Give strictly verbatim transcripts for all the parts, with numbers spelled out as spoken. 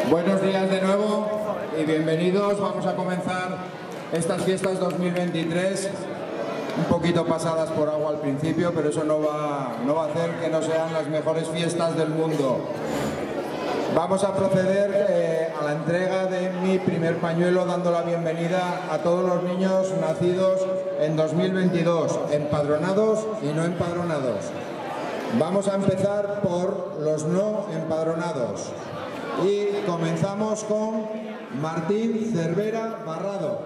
Buenos días de nuevo y bienvenidos. Vamos a comenzar estas fiestas dos mil veintitrés, un poquito pasadas por agua al principio, pero eso no va, no va a hacer que no sean las mejores fiestas del mundo. Vamos a proceder eh, a la entrega de mi primer pañuelo, dando la bienvenida a todos los niños nacidos en dos mil veintidós, empadronados y no empadronados. Vamos a empezar por los no empadronados y comenzamos con Martín Cervera Barrado.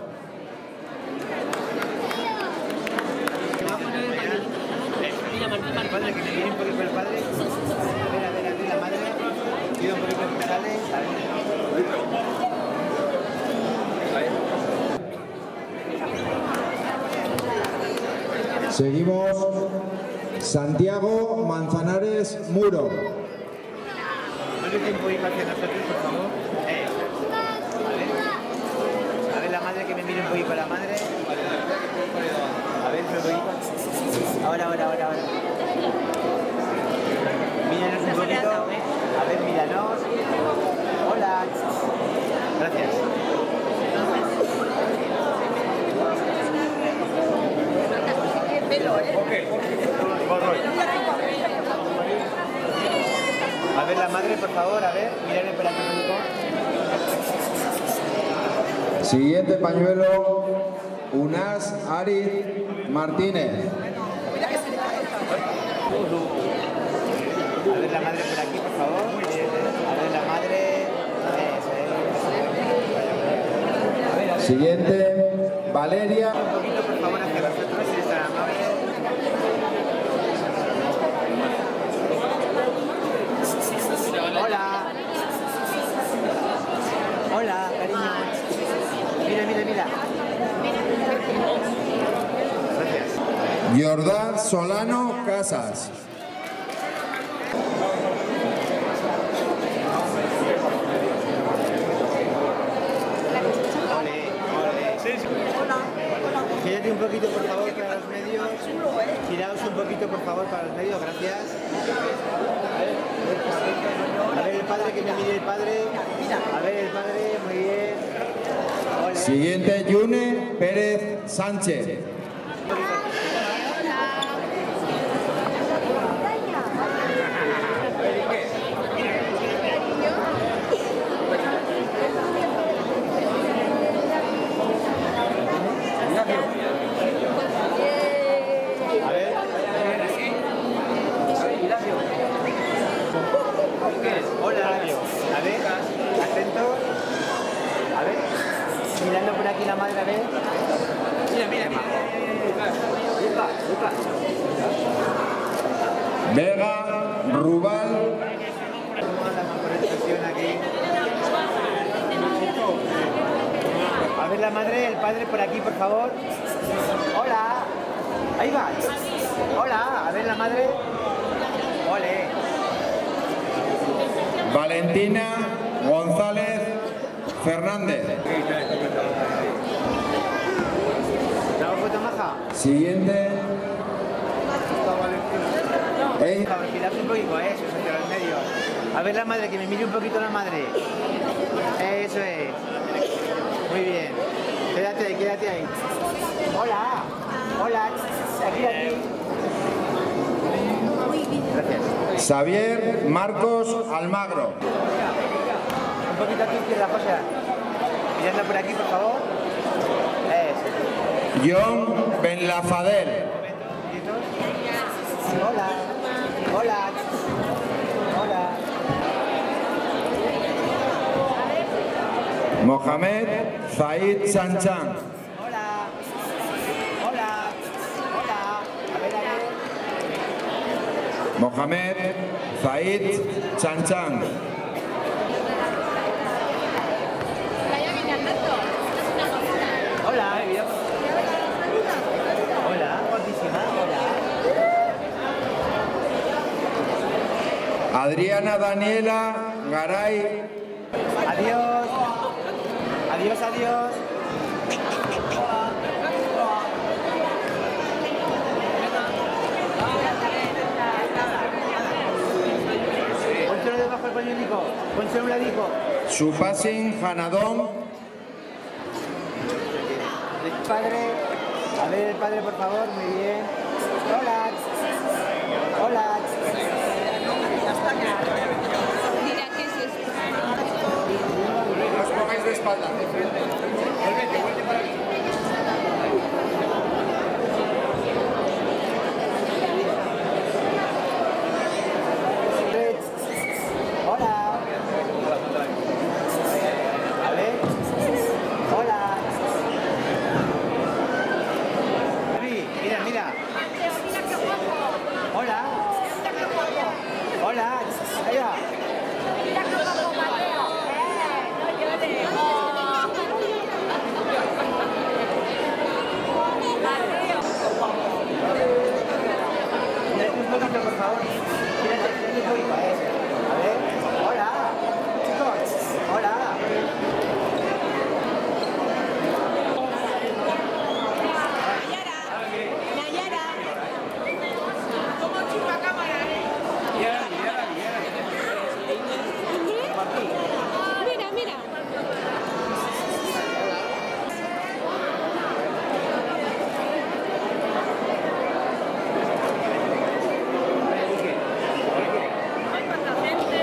Mira, Martín, Martín, padre, que me viene un poquito el padre. A ver, a ver, a ver, la madre. Pido un poquito que sale. Seguimos. Santiago Manzanares Muro. ¿No le tiempo ir hacia nosotros, por favor? Eh. A ver. A ver, la madre, que me mire un poquito la madre. A ver, un poquito. Ahora, ahora, ahora, ahora. Míranos un poquito. A ver, míranos. Hola. Gracias. A ver, la madre, por favor, a ver, mirarle por aquí un poquito. Siguiente pañuelo, Unas Ariz Martínez. A ver la madre por aquí, por favor. A ver la madre. Eso es. Siguiente, Valeria. Un poquito, por favor, hacia nosotros, si es tan amable. Hola. Hola, cariño. Mira, mira, mira. Gracias. Jordán Solano Casas. Gírate un poquito, por favor, para los medios. Giraos un poquito, por favor, para los medios. Gracias. A ver el padre, que me mire el padre. A ver el padre, muy bien. Ole. Siguiente, Yune Pérez Sánchez. Hola, a ver, atento. A ver, mirando por aquí la madre, a ver. Mira, mira, mira. Luca, Luca. Vega Rubal. A ver la madre, el padre por aquí, por favor. Hola. Ahí va. Hola, a ver la madre. Ole. Valentina González Fernández. ¿Damos foto, maja? Siguiente. Ey. Girad un poquito, eso es, entre los medios. A ver la madre, que me mire un poquito la madre. Eso es. Muy bien. Quédate ahí, quédate ahí. Hola. Hola. Aquí, aquí. Gracias. Xavier Marcos Almagro. Un poquito aquí, izquierda, José. Mirando por aquí, por favor. Eso. John Benlafadel. Hola. Hola. Hola. Mohamed Zaid Sanchan. Hola. Hola. Hola. A ver, a ver. Mohamed Zaid Sanchan. Hola. Hola, guapísima. Hola. Adriana Daniela Garay. Adiós. Adiós, adiós. Pónselo debajo del pañuelico. Pónselo un ladico. Supasin Hanadón. El padre, a ver el padre por favor, muy bien. Hola. Hola. Mira, ¿qué es esto? No os pongáis de espaldas, de frente. Vuelvete, vuelve para aquí. Hola. A ver. Hola. Mira, mira. Hola. Hola. Ahí va. Mira qué guapo, Mateo. Eh, no llores. Mateo. Mírate un poquito, por favor. Mírate, mírate un poquito. A ver. Hola. Chicos. Hola. Nayara. ¿Cómo chupa cámara, eh? Mira, mira. Hay cuánta gente.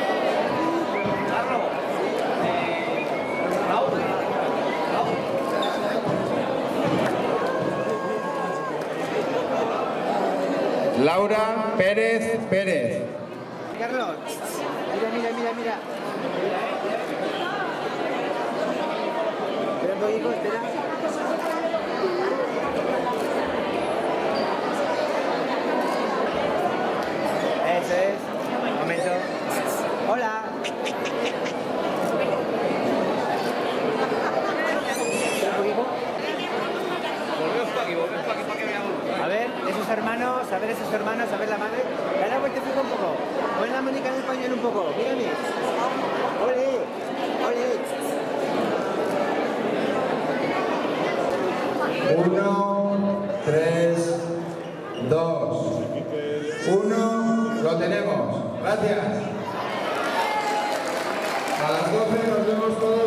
Laura Pérez Pérez. Carlos. Mira, mira, mira, mira. Espera un poquito, espera. Eso es. Un momento. Hola. Espera un poquito. A ver, esos hermanos, a ver esos hermanos, a ver la madre. Dale la vueltecita un poco. Pon la Mónica en español un poco. Mírame. ¡Ole! ¡Ole! Uno, tres, dos, uno. Lo tenemos. Gracias. A las doce nos vemos todos.